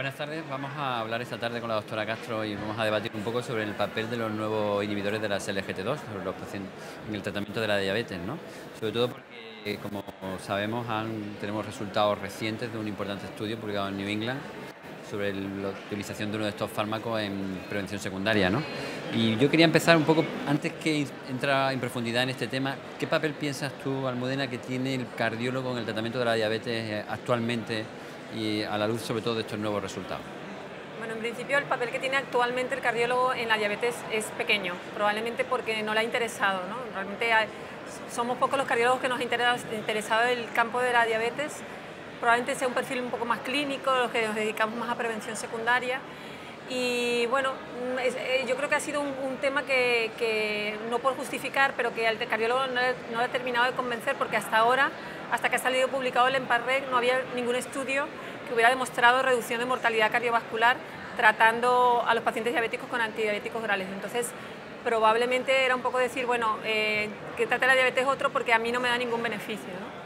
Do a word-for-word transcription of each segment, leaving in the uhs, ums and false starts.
Buenas tardes, vamos a hablar esta tarde con la doctora Castro y vamos a debatir un poco sobre el papel de los nuevos inhibidores de la S L G T dos sobre los pacientes en el tratamiento de la diabetes, ¿no? Sobre todo porque, como sabemos, han, tenemos resultados recientes de un importante estudio publicado en New England sobre el, la utilización de uno de estos fármacos en prevención secundaria, ¿no? Y yo quería empezar un poco, antes que entrar en profundidad en este tema, ¿qué papel piensas tú, Almudena, que tiene el cardiólogo en el tratamiento de la diabetes actualmente y a la luz sobre todo de estos nuevos resultados? Bueno, en principio el papel que tiene actualmente el cardiólogo en la diabetes es pequeño, probablemente porque no le ha interesado, ¿no? Realmente hay, somos pocos los cardiólogos que nos ha interesado el campo de la diabetes, probablemente sea un perfil un poco más clínico, los que nos dedicamos más a prevención secundaria. Y bueno, es, yo creo que ha sido un, un tema que, que no por justificar, pero que al cardiólogo no, no le ha terminado de convencer, porque hasta ahora, hasta que ha salido publicado el EMPA-REG, no había ningún estudio que hubiera demostrado reducción de mortalidad cardiovascular tratando a los pacientes diabéticos con antidiabéticos orales. Entonces, probablemente era un poco decir, bueno, eh, que trate la diabetes otro porque a mí no me da ningún beneficio, ¿no?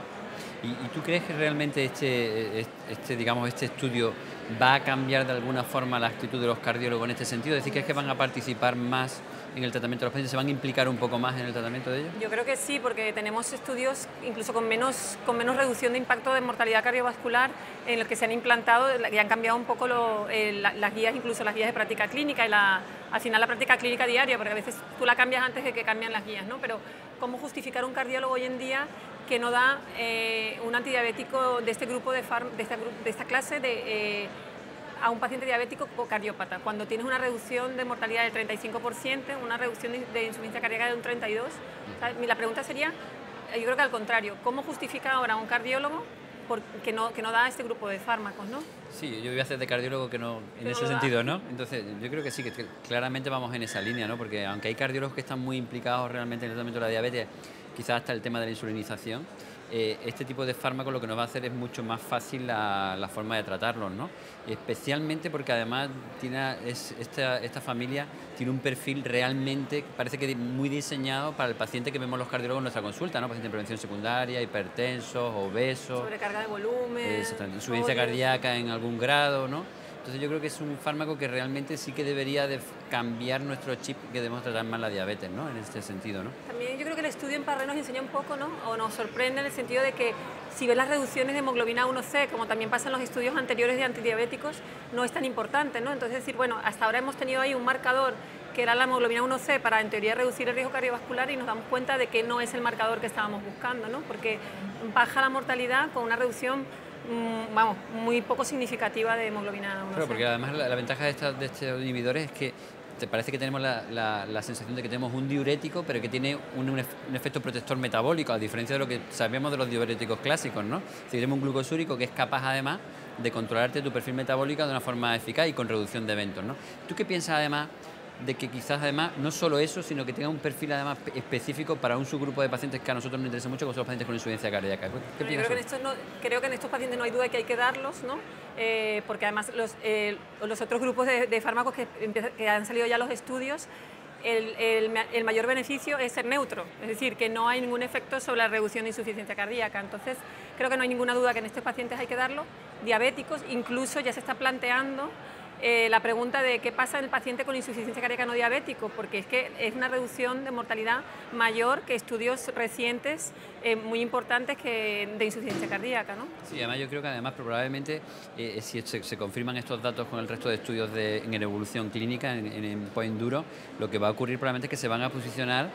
¿Y, ¿Y tú crees que realmente este, este, digamos, este estudio va a cambiar de alguna forma la actitud de los cardiólogos en este sentido? Es decir, ¿crees que van a participar más en el tratamiento de los pacientes? ¿Se van a implicar un poco más en el tratamiento de ellos? Yo creo que sí, porque tenemos estudios incluso con menos, con menos reducción de impacto de mortalidad cardiovascular en los que se han implantado y han cambiado un poco lo, eh, la, las guías, incluso las guías de práctica clínica y la, al final la práctica clínica diaria, porque a veces tú la cambias antes de que cambien las guías, ¿no? Pero ¿cómo justificar un cardiólogo hoy en día que no da eh, un antidiabético de este grupo de, farm, de, esta, de esta clase de, eh, a un paciente diabético o cardiópata, cuando tienes una reducción de mortalidad del treinta y cinco por ciento, una reducción de insuficiencia cardíaca de un treinta y dos por ciento? O sea, la pregunta sería, yo creo que al contrario, ¿cómo justifica ahora un cardiólogo por, que, no, que no da este grupo de fármacos, ¿no? Sí, yo voy a hacer de cardiólogo que no, en ese sentido, ¿no? Entonces, yo creo que sí, que claramente vamos en esa línea, ¿no? Porque aunque hay cardiólogos que están muy implicados realmente en el tratamiento de la diabetes, quizás hasta el tema de la insulinización, eh, este tipo de fármacos lo que nos va a hacer es mucho más fácil la, la forma de tratarlos, ¿no? Y especialmente porque además tiene, es, esta, esta familia tiene un perfil realmente, parece que muy diseñado para el paciente que vemos los cardiólogos en nuestra consulta, ¿no? Paciente en prevención secundaria, hipertensos, obesos, sobrecarga de volumen, insuficiencia cardíaca en algún grado, ¿no? Entonces yo creo que es un fármaco que realmente sí que debería de cambiar nuestro chip, que debemos tratar más la diabetes, ¿no? En este sentido, ¿no? También yo creo que el estudio en EMPA-REG nos enseña un poco, ¿no? O nos sorprende en el sentido de que si ves las reducciones de hemoglobina uno C, como también pasa en los estudios anteriores de antidiabéticos, no es tan importante, ¿no? Entonces decir, bueno, hasta ahora hemos tenido ahí un marcador que era la hemoglobina uno C para en teoría reducir el riesgo cardiovascular y nos damos cuenta de que no es el marcador que estábamos buscando, ¿no? Porque baja la mortalidad con una reducción vamos, muy poco significativa de hemoglobina uno C. Claro, porque además la, la ventaja de, esta, de estos inhibidores es que te parece que tenemos la, la, la sensación de que tenemos un diurético, pero que tiene un, un, un efecto protector metabólico, a diferencia de lo que sabemos de los diuréticos clásicos, ¿no? Si tenemos un glucosúrico que es capaz además de controlarte tu perfil metabólico de una forma eficaz y con reducción de eventos, ¿no? ¿Tú qué piensas además de que quizás además, no solo eso, sino que tenga un perfil además específico para un subgrupo de pacientes que a nosotros nos interesa mucho, como son los pacientes con insuficiencia cardíaca? ¿Qué piensas? Creo que, en estos no, creo que en estos pacientes no hay duda que hay que darlos, ¿no? Eh, porque además los, eh, los otros grupos de, de fármacos que, que han salido ya los estudios, el, el, el mayor beneficio es ser neutro, es decir, que no hay ningún efecto sobre la reducción de insuficiencia cardíaca. Entonces, creo que no hay ninguna duda que en estos pacientes hay que darlo. Diabéticos, incluso ya se está planteando Eh, la pregunta de qué pasa en el paciente con insuficiencia cardíaca no diabético, porque es que es una reducción de mortalidad mayor que estudios recientes eh, muy importantes que de insuficiencia cardíaca, ¿no? Sí, además yo creo que además probablemente eh, si se, se confirman estos datos con el resto de estudios de, en evolución clínica, en, en, en post-enduro, lo que va a ocurrir probablemente es que se van a posicionar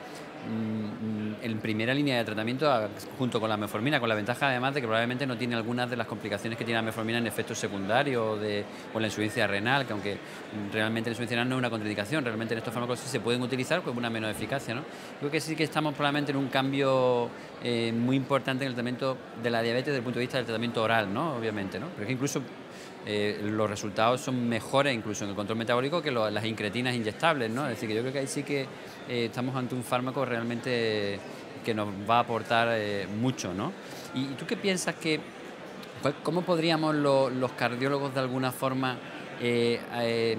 en primera línea de tratamiento a, junto con la metformina, con la ventaja además de que probablemente no tiene algunas de las complicaciones que tiene la metformina en efectos secundarios o, de, o la insuficiencia renal, que aunque realmente la insuficiencia renal no es una contraindicación, realmente en estos fármacos sí se pueden utilizar con una menos eficacia, ¿no? Creo que sí que estamos probablemente en un cambio eh, muy importante en el tratamiento de la diabetes desde el punto de vista del tratamiento oral, ¿no? Obviamente, ¿no? Pero es que incluso Eh, los resultados son mejores incluso en el control metabólico que lo, las incretinas inyectables, ¿no? Es decir, que yo creo que ahí sí que eh, estamos ante un fármaco realmente que nos va a aportar eh, mucho, ¿no? ¿Y, ¿Y tú qué piensas que, cómo podríamos lo, los cardiólogos de alguna forma eh, eh,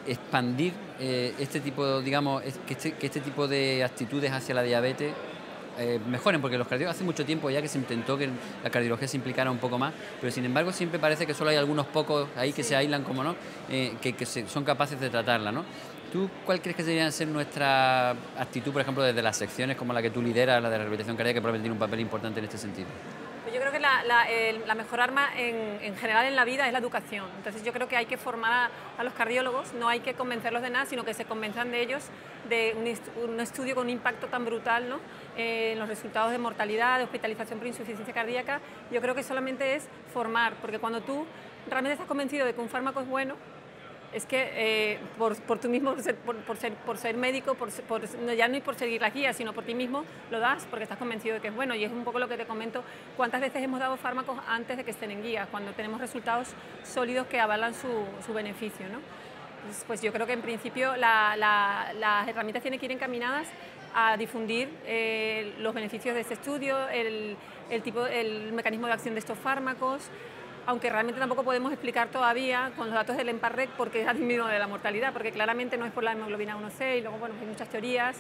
expandir eh, este tipo, digamos, que este, que este tipo de actitudes hacia la diabetes eh, mejoren, porque los cardiólogos hace mucho tiempo ya que se intentó que la cardiología se implicara un poco más, pero sin embargo siempre parece que solo hay algunos pocos ahí que sí. se aíslan, como no, eh, que, que se, son capaces de tratarla, ¿no? ¿Tú cuál crees que debería ser nuestra actitud, por ejemplo, desde las secciones como la que tú lideras, la de rehabilitación cardíaca, que probablemente tiene un papel importante en este sentido? Pues yo creo que la, la, el, la mejor arma en, en general en la vida es la educación. Entonces yo creo que hay que formar a, a los cardiólogos, no hay que convencerlos de nada, sino que se convenzan de ellos de un, un estudio con un impacto tan brutal, ¿no? eh, en los resultados de mortalidad, de hospitalización por insuficiencia cardíaca. Yo creo que solamente es formar, porque cuando tú realmente estás convencido de que un fármaco es bueno, es que eh, por, por tú mismo, por ser, por, por ser, por ser médico, por, por, no, ya no por seguir la guía, sino por ti mismo lo das porque estás convencido de que es bueno. Y es un poco lo que te comento, cuántas veces hemos dado fármacos antes de que estén en guía, cuando tenemos resultados sólidos que avalan su, su beneficio, ¿no? Pues, pues yo creo que en principio la, la, las herramientas tienen que ir encaminadas a difundir eh, los beneficios de este estudio, el, el, tipo, el mecanismo de acción de estos fármacos, aunque realmente tampoco podemos explicar todavía con los datos del EMPA-REC por qué ha disminuido de la mortalidad, porque claramente no es por la hemoglobina uno ce y luego bueno, hay muchas teorías.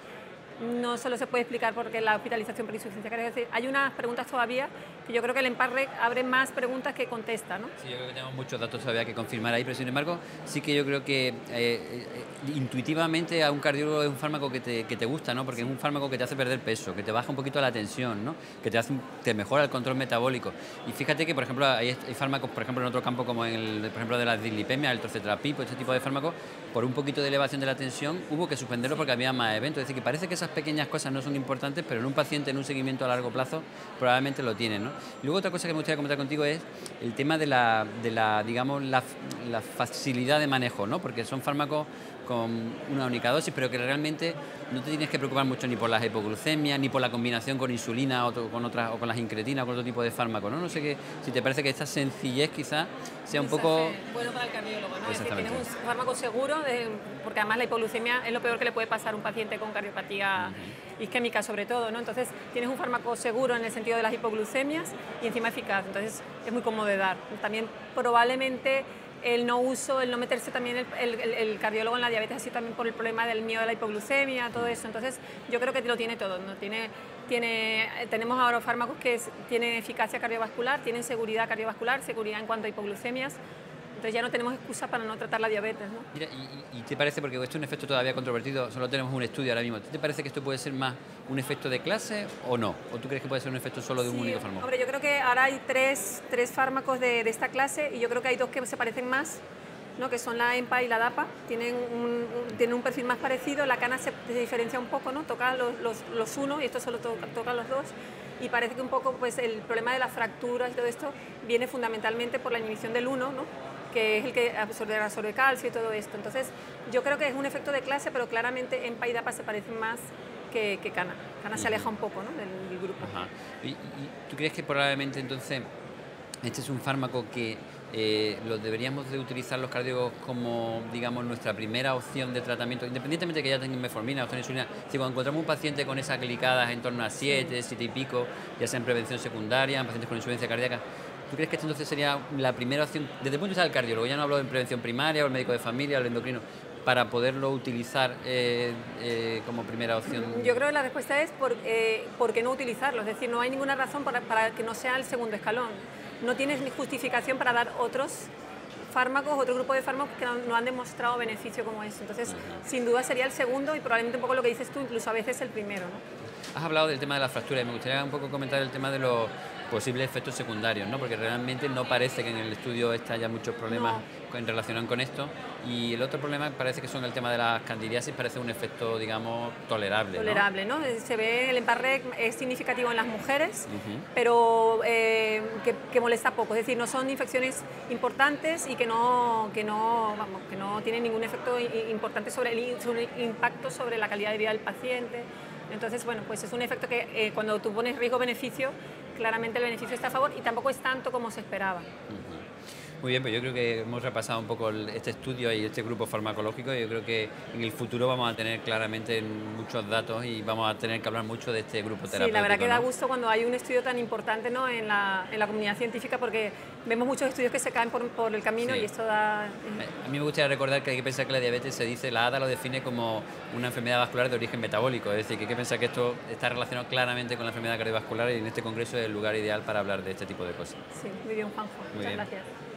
No solo se puede explicar por qué la hospitalización por insuficiencia cardíaca. Es decir, hay unas preguntas todavía que yo creo que el EMPA-REC abre más preguntas que contesta, ¿no? Sí, yo creo que tenemos muchos datos todavía que confirmar ahí, pero sin embargo, sí que yo creo que eh, eh, intuitivamente a un cardiólogo es un fármaco que te, que te gusta, ¿no? Porque es un fármaco que te hace perder peso, que te baja un poquito la tensión, ¿no? Que te, hace, te mejora el control metabólico. Y fíjate que, por ejemplo, hay, hay fármacos, por ejemplo, en otro campo como en el, por ejemplo, de la dislipemia, el torcetrapib, este tipo de fármacos, por un poquito de elevación de la tensión, hubo que suspenderlo porque había más eventos. Es decir, que parece que esas pequeñas cosas no son importantes, pero en un paciente en un seguimiento a largo plazo probablemente lo tienen, ¿no? Y luego otra cosa que me gustaría comentar contigo es el tema de la, de la digamos, la, la facilidad de manejo, ¿no? Porque son fármacos con una única dosis, pero que realmente no te tienes que preocupar mucho ni por las hipoglucemias, ni por la combinación con insulina o con otras, o con las incretinas o con otro tipo de fármacos, ¿no? No sé qué, si te parece que esta sencillez quizás sea un poco... bueno para el cardiólogo, ¿no? Es decir, tienes un fármaco seguro, de, porque además la hipoglucemia es lo peor que le puede pasar a un paciente con cardiopatía uh-huh. isquémica sobre todo, ¿no? Entonces tienes un fármaco seguro en el sentido de las hipoglucemias y encima eficaz, entonces es muy cómodo de dar. También probablemente el no uso, el no meterse también el, el, el cardiólogo en la diabetes, así también por el problema del miedo a la hipoglucemia, todo eso. Entonces, yo creo que lo tiene todo, ¿no? Tiene, tiene, tenemos ahora fármacos que es, tienen eficacia cardiovascular, tienen seguridad cardiovascular, seguridad en cuanto a hipoglucemias. Entonces ya no tenemos excusa para no tratar la diabetes, ¿no? Mira, y, y te parece, porque esto es un efecto todavía controvertido, solo tenemos un estudio ahora mismo, ¿te parece que esto puede ser más un efecto de clase o no? ¿O tú crees que puede ser un efecto solo de un sí, único fármaco? Hombre, yo creo que ahora hay tres, tres fármacos de, de esta clase y yo creo que hay dos que se parecen más, ¿no? Que son la EMPA y la DAPA, tienen un, un, tienen un perfil más parecido, la cana se, se diferencia un poco, ¿no? Toca los, los, los uno y esto solo toca, toca los dos. Y parece que un poco pues, el problema de las fracturas y todo esto viene fundamentalmente por la inhibición del uno, ¿no? Que es el que absorbe, absorbe calcio y todo esto. Entonces, yo creo que es un efecto de clase, pero claramente EMPA y DAPA se parecen más que, que cana. Cana uh-huh. se aleja un poco, ¿no? del, del grupo. Ajá. ¿Y, y tú crees que probablemente entonces este es un fármaco que eh, lo deberíamos de utilizar los cardiólogos como, digamos, nuestra primera opción de tratamiento, independientemente de que ya tengan metformina o insulina? Si cuando encontramos un paciente con esas glicadas en torno a siete, siete y pico, ya sea en prevención secundaria, en pacientes con insuficiencia cardíaca, ¿tú crees que esto entonces sería la primera opción, desde el punto de vista del cardiólogo, ya no hablo de prevención primaria, o el médico de familia, o el endocrino, para poderlo utilizar eh, eh, como primera opción? Yo creo que la respuesta es por, eh, ¿por qué no utilizarlo? Es decir, no hay ninguna razón para, para que no sea el segundo escalón. No tienes ni justificación para dar otros fármacos, otro grupo de fármacos que no, no han demostrado beneficio como este. Entonces, uh-huh. sin duda sería el segundo y probablemente un poco lo que dices tú, incluso a veces el primero, ¿no? Has hablado del tema de la fractura y me gustaría un poco comentar el tema de los posibles efectos secundarios, ¿no? Porque realmente no parece que en el estudio este haya muchos problemas no. en relación con esto, y el otro problema parece que son el tema de las candidiasis, parece un efecto, digamos, tolerable. Tolerable, ¿no? ¿no? Se ve, el EMPA-REC es significativo en las mujeres, uh-huh. pero eh, que, que molesta poco, es decir, no son infecciones importantes y que no, que no, vamos, que no tienen ningún efecto importante sobre el, sobre el impacto sobre la calidad de vida del paciente. Entonces, bueno, pues es un efecto que eh, cuando tú pones riesgo-beneficio, claramente el beneficio está a favor y tampoco es tanto como se esperaba. Uh-huh. Muy bien, pues yo creo que hemos repasado un poco el- este estudio y este grupo farmacológico. Y yo creo que en el futuro vamos a tener claramente muchos datos y vamos a tener que hablar mucho de este grupo terapéutico. Sí, la verdad que da ¿no? gusto cuando hay un estudio tan importante, ¿no?, en la, en la comunidad científica, porque vemos muchos estudios que se caen por, por el camino Sí. y esto da... Eh, A mí me gustaría recordar que hay que pensar que la diabetes se dice, la A D A lo define como una enfermedad vascular de origen metabólico, es decir, que hay que pensar que esto está relacionado claramente con la enfermedad cardiovascular y en este congreso es el lugar ideal para hablar de este tipo de cosas. Sí, muy bien, Juanjo. Muy Muchas bien. gracias.